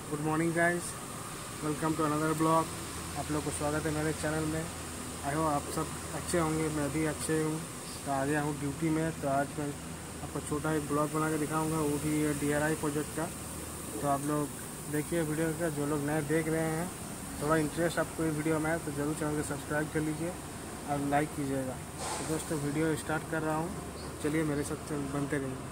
Good morning guys, welcome to another blog. आप लोग को स्वागत है मेरे चैनल में। आई हो आप सब अच्छे होंगे, मैं भी अच्छे हूँ। तो आ गया हूँ ड्यूटी में। तो आज मैं आपको छोटा एक ब्लॉग बना के दिखाऊंगा, वो भी DRI प्रोजेक्ट का। तो आप लोग देखिए वीडियो का। जो लोग नए देख रहे हैं, थोड़ा इंटरेस्ट आपको ये वीडियो में है तो ज़रूर चैनल को सब्सक्राइब कर लीजिए और लाइक कीजिएगा। तो दोस्तों वीडियो स्टार्ट कर रहा हूँ, चलिए मेरे साथ बनते रहिए।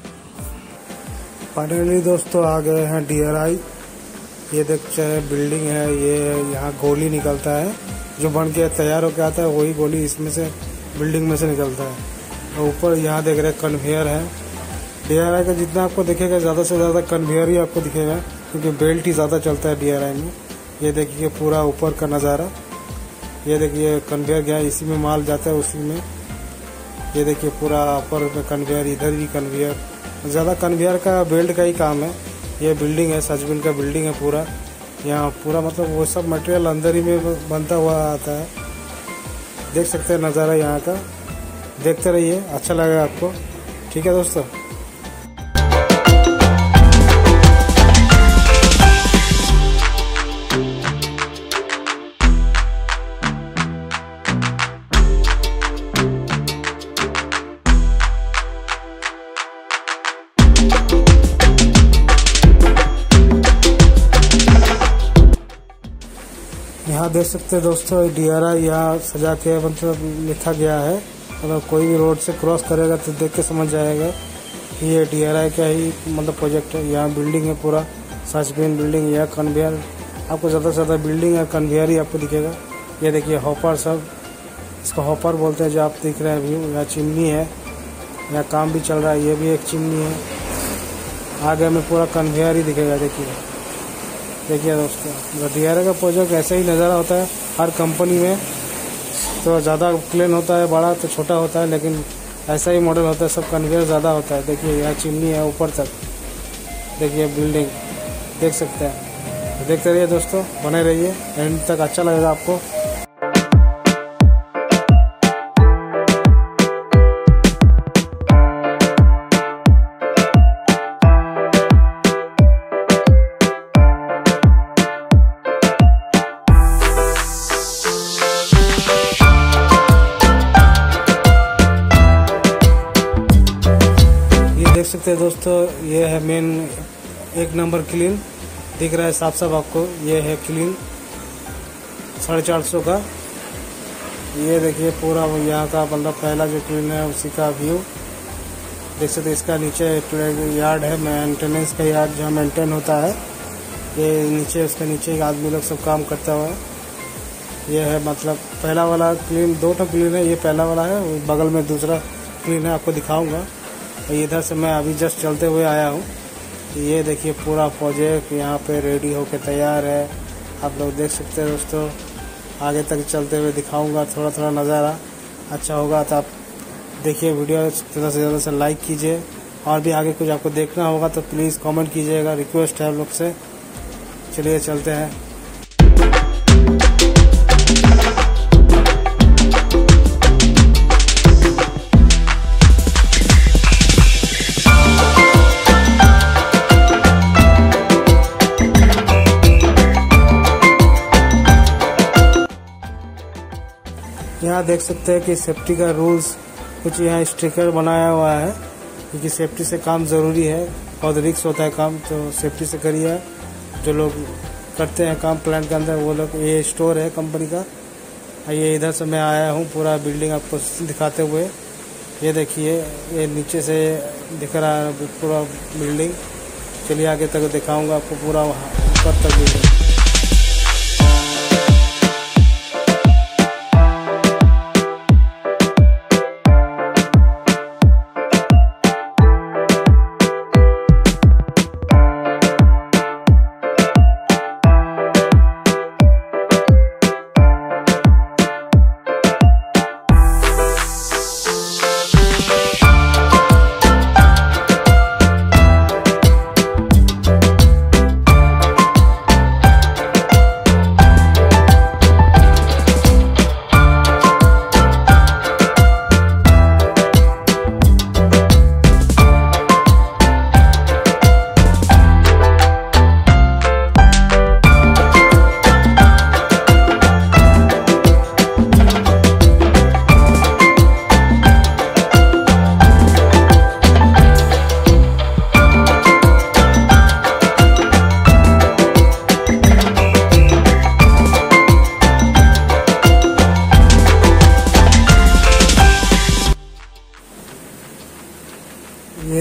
फाइनली दोस्तों आ गए हैं DRI। ये देखते हैं बिल्डिंग है, ये यहाँ गोली निकलता है जो बन के तैयार होकर आता है, वही गोली इसमें से बिल्डिंग में से निकलता है। और ऊपर यहाँ देख रहे हैं कन्वेयर है। DRI का जितना आपको दिखेगा ज़्यादा से ज़्यादा कन्वेयर ही आपको दिखेगा, क्योंकि बेल्ट ही ज़्यादा चलता है DRI में। ये देखिए पूरा ऊपर का नज़ारा, ये देखिए कन्वेयर गया, इसी में माल जाता है उसी में। ये देखिए पूरा ऊपर में कन्वेयर, इधर भी कन्वेयर, ज़्यादा कन्वेयर का बेल्ट का ही काम है। ये बिल्डिंग है, सचबिन का बिल्डिंग है पूरा। यहाँ पूरा मतलब वो सब मटेरियल अंदर ही में बनता हुआ आता है। देख सकते हैं नज़ारा यहाँ का, देखते रहिए, अच्छा लगेगा आपको। ठीक है दोस्तों। यहाँ देख सकते हैं दोस्तों DRI यहाँ सजा के मतलब लिखा गया है। अगर कोई भी रोड से क्रॉस करेगा तो देख के समझ जाएगा कि ये DRI का ही मतलब प्रोजेक्ट है। यहाँ बिल्डिंग है पूरा, सचबिन बिल्डिंग। यह कन्वेयर आपको ज़्यादा से ज़्यादा बिल्डिंग है, कन्वेयर ही आपको दिखेगा। ये देखिए हॉपर, सब इसको हॉपर बोलते हैं जो आप दिख रहे हैं व्यू। यहाँ चिमनी है, यहाँ काम भी चल रहा है, ये भी एक चिमनी है। आगे में पूरा कन्वेयर ही दिखेगा। देखिए दोस्तों, DRI का प्रोजेक्ट ऐसा ही नज़ारा होता है हर कंपनी में। तो ज़्यादा क्लीन होता है, बड़ा तो छोटा होता है, लेकिन ऐसा ही मॉडल होता है, सब कन्वेयर ज़्यादा होता है। देखिए यहाँ चिमनी है ऊपर तक, देखिए बिल्डिंग देख सकते हैं। देखते रहिए दोस्तों, बने रहिए एंड तक, अच्छा लगेगा आपको। देख सकते हैं दोस्तों, ये है मेन 1 नंबर क्लीन, दिख रहा है साफ साफ आपको। ये है क्लीन 450 का। ये देखिए पूरा यहाँ का मतलब पहला जो क्लीन है उसी का व्यू देख सकते हैं। इसका नीचे यार्ड है, मेंटेनेंस का यार्ड जहाँ मेंटेन होता है। ये नीचे, उसके नीचे एक आदमी लोग सब काम करता हुआ है। ये है मतलब पहला वाला क्लीन, 2 क्लीन है, ये पहला वाला है, बगल में दूसरा क्लीन है, आपको दिखाऊंगा। इधर से मैं अभी जस्ट चलते हुए आया हूँ। ये देखिए पूरा प्रोजेक्ट यहाँ पे रेडी होके तैयार है, आप लोग देख सकते हैं दोस्तों। आगे तक चलते हुए दिखाऊंगा, थोड़ा थोड़ा नज़ारा अच्छा होगा तो आप देखिए वीडियो ज़्यादा से ज़्यादा से लाइक कीजिए। और भी आगे कुछ आपको देखना होगा तो प्लीज़ कमेंट कीजिएगा, रिक्वेस्ट है आप लोग से। चलिए चलते हैं। यहाँ देख सकते हैं कि सेफ्टी का रूल्स कुछ यहाँ स्टिकर बनाया हुआ है, क्योंकि सेफ्टी से काम ज़रूरी है, बहुत रिस्क होता है काम, तो सेफ्टी से करिए। जो लोग करते हैं काम प्लांट के अंदर वो लोग। ये स्टोर है कंपनी का। ये इधर से मैं आया हूँ पूरा बिल्डिंग आपको दिखाते हुए। ये देखिए ये नीचे से दिख रहा है पूरा बिल्डिंग। चलिए आगे तक दिखाऊँगा आपको पूरा ऊपर तक बिल्डिंग।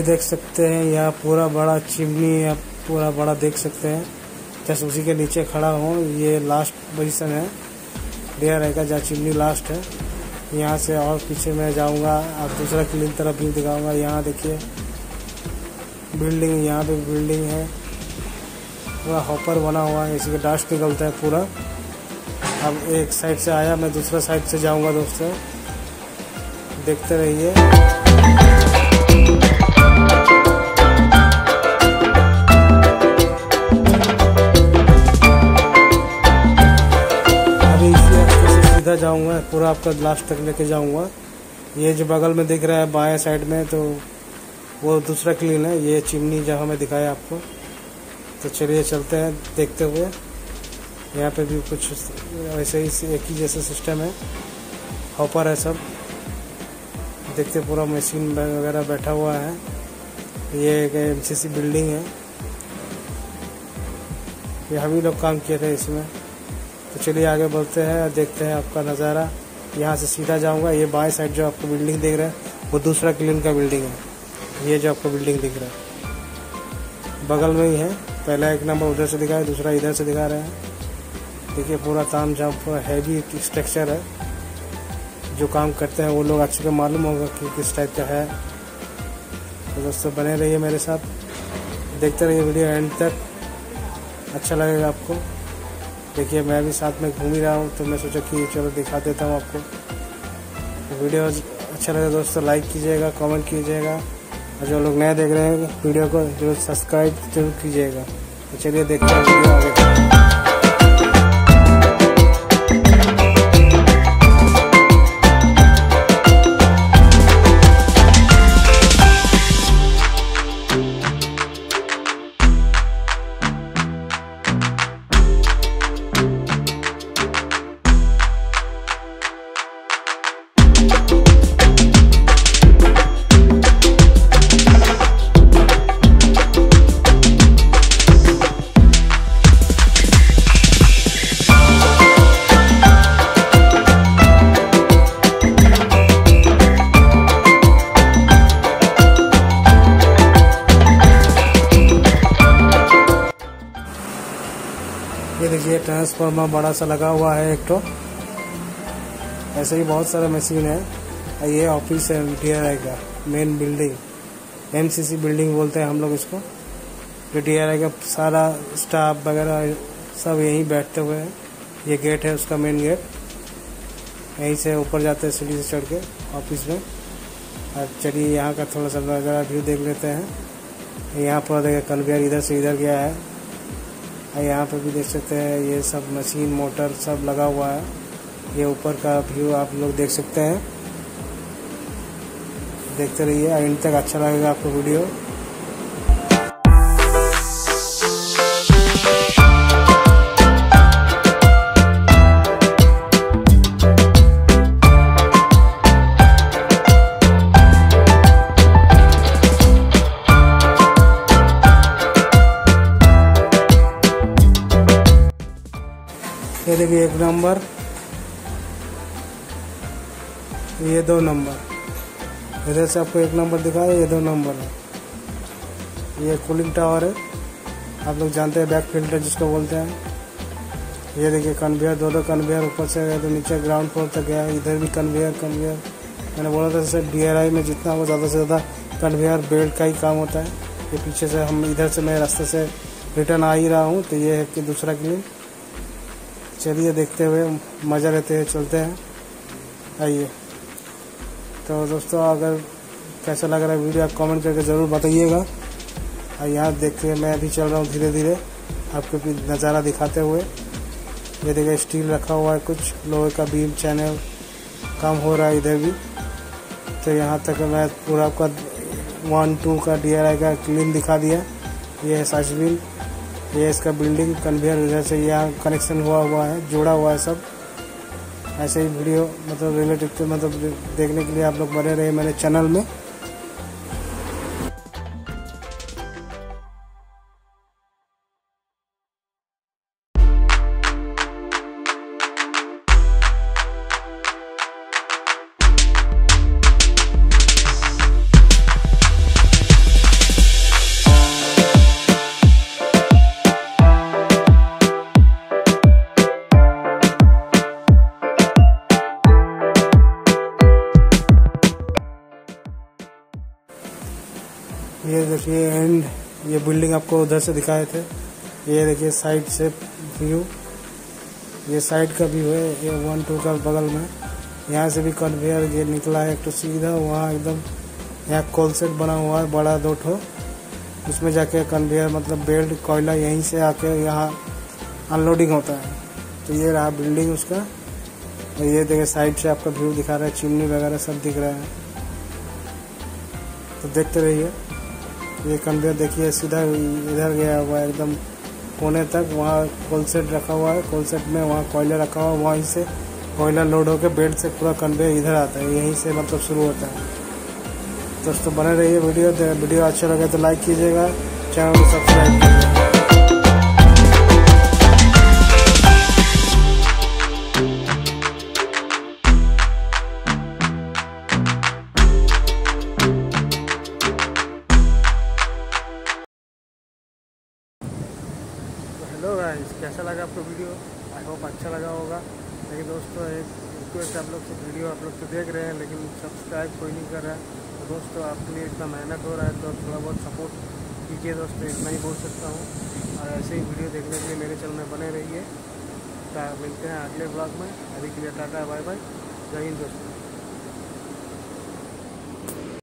देख सकते हैं यहाँ पूरा बड़ा चिमनी, आप पूरा बड़ा देख सकते हैं। जैसे उसी के नीचे खड़ा हूँ, ये लास्ट पोजीशन है DRI का, जहाँ चिमनी लास्ट है। यहाँ से और पीछे मैं जाऊँगा, आप दूसरा क्लीन तरफ भी दिखाऊँगा। यहाँ देखिए बिल्डिंग, यहाँ पे बिल्डिंग है, पूरा हॉपर बना हुआ है, इसी का डस्ट निकलता है पूरा। अब एक साइड से आया, मैं दूसरा साइड से जाऊँगा दोस्तों, देखते रहिए। अभी इसी रास्ते से सीधा जाऊंगा, पूरा आपका लास्ट तक लेके जाऊंगा। ये जो बगल में दिख रहा है बाएं साइड में, तो वो दूसरा क्लीन है, ये चिमनी जहाँ मैं दिखाया आपको। तो चलिए चलते हैं देखते हुए। यहाँ पे भी कुछ ऐसे ही एक ही जैसा सिस्टम है, हॉपर है सब, देखते पूरा मशीन वगैरह बैठा हुआ है। ये एक MCC बिल्डिंग है, ये हम ही लोग काम किए थे इसमें। तो चलिए आगे बढ़ते हैं और देखते हैं आपका नज़ारा। यहाँ से सीधा जाऊँगा, ये बाएं साइड जो आपको बिल्डिंग दिख रहा है वो दूसरा क्लीन का बिल्डिंग है। ये जो आपको बिल्डिंग दिख रहा है बगल में ही है, पहला एक नंबर उधर से दिखा है, दूसरा इधर से दिखा रहे हैं। देखिए पूरा ताम झाम पूरा हैवी स्ट्रक्चर है। जो काम करते हैं वो लोग अच्छे से मालूम होगा कि किस टाइप का है। तो दोस्तों बने रहिए मेरे साथ, देखते रहिए वीडियो एंड तक, अच्छा लगेगा आपको। देखिए मैं भी साथ में घूम ही रहा हूँ, तो मैं सोचा कि चलो दिखा देता हूँ आपको। तो वीडियो अच्छा लगे दोस्तों लाइक कीजिएगा, कमेंट कीजिएगा, और जो लोग नए देख रहे हैं वीडियो को जरूर सब्सक्राइब जरूर कीजिएगा। तो चलिए देखते हैं वीडियो आगे। ये देखिए ट्रांसफार्मर बड़ा सा लगा हुआ है एक तो, ऐसे ही बहुत सारा मशीन है। ये ऑफिस है DRI का, मेन बिल्डिंग, MCC बिल्डिंग बोलते हैं हम लोग इसको। जो DRI का सारा स्टाफ वगैरह सब यहीं बैठते हुए हैं। ये गेट है उसका, मेन गेट, यहीं से ऊपर जाते हैं सीढ़ी से चढ़ के ऑफिस में। अब चलिए यहाँ का थोड़ा सा नज़ारा व्यू देख लेते हैं। यहाँ पर देखिए कन्वेयर इधर से इधर गया है। यहाँ पर भी देख सकते हैं, ये सब मशीन मोटर सब लगा हुआ है। ये ऊपर का व्यू आप लोग देख सकते हैं, देखते रहिए एंड तक, अच्छा लगेगा आपको वीडियो। ये देखिए 1 नंबर, ये 2 नंबर, इधर से आपको 1 नंबर दिखा है, ये 2 नंबर है। ये कूलिंग टावर है, आप लोग जानते हैं, बैक फिल्टर जिसको बोलते हैं। ये देखिए कन्वेयर, 2 कन्वेयर ऊपर से गए तो नीचे ग्राउंड फ्लोर तक गया। इधर भी कन्वेयर मैंने बोला था जैसे DRI में जितना हो ज़्यादा से ज़्यादा कन्वेयर बेल्ट का ही काम होता है। ये पीछे से हम इधर से मैं रास्ते से रिटर्न आ ही रहा हूँ, तो ये है कि दूसरा क्लीन। चलिए देखते हुए मज़ा लेते हुए चलते हैं, आइए। तो दोस्तों अगर कैसा लग रहा है वीडियो, आप कमेंट करके ज़रूर बताइएगा। और यहाँ देखते हैं मैं अभी चल रहा हूँ धीरे धीरे आपको भी नज़ारा दिखाते हुए। ये देखिए स्टील रखा हुआ है, कुछ लोहे का बीम चैनल काम हो रहा है इधर भी। तो यहाँ तक मैं पूरा आपका 1-2 का DRI का क्लीन दिखा दिया। ये है साइजबिल, ये इसका बिल्डिंग कन्वेयर, इधर से यहाँ कनेक्शन हुआ है, जोड़ा हुआ है सब। ऐसे ही वीडियो मतलब रिलेटेड मतलब देखने के लिए आप लोग बने रहे मेरे चैनल में। ये एंड ये बिल्डिंग आपको उधर से दिखाए थे। ये देखिए साइड से व्यू, ये साइड का व्यू है। ये 1-2 का बगल में यहाँ से भी कन्वेयर ये निकला है एक तो सीधा वहाँ एकदम। यहाँ कोल सेट बना हुआ है बड़ा 2 ठो, उसमें जाके कन्वेयर मतलब बेल्ट कोयला यहीं से आके यहाँ अनलोडिंग होता है। तो ये रहा बिल्डिंग उसका। और ये देखिए साइड से आपका व्यू दिखा रहा है, चिमनी वगैरह सब दिख रहा है। तो देखते रहिए। ये कन्वेयर देखिए सीधा इधर गया हुआ है एकदम कोने तक, वहाँ कोल सेट रखा हुआ है। कोल सेट में वहाँ कोयला रखा हुआ है, वहीं से कोयला लोड होकर बेल्ट से पूरा कन्वेयर इधर आता है, यहीं से मतलब शुरू होता है। दोस्तों बने रहिए। वीडियो अच्छा लगे तो लाइक कीजिएगा, चैनल को सब्सक्राइब कीजिएगा। हेलो गाइस, कैसा लगा आपको वीडियो? आई होप अच्छा लगा होगा। लेकिन दोस्तों एक रिक्वेस्ट, आप लोग तो वीडियो आप लोग तो देख रहे हैं लेकिन सब्सक्राइब कोई नहीं कर रहा है। तो दोस्तों आपके लिए इतना मेहनत हो रहा है तो थोड़ा बहुत सपोर्ट कीजिए दोस्तों, इतना ही बोल सकता हूँ। और ऐसे ही वीडियो देखने के लिए मेरे चैनल में बने रहिए। मिलते हैं अगले ब्लॉग में। अभी के लिए टाटा बाय बाय, जय हिंद दोस्तों।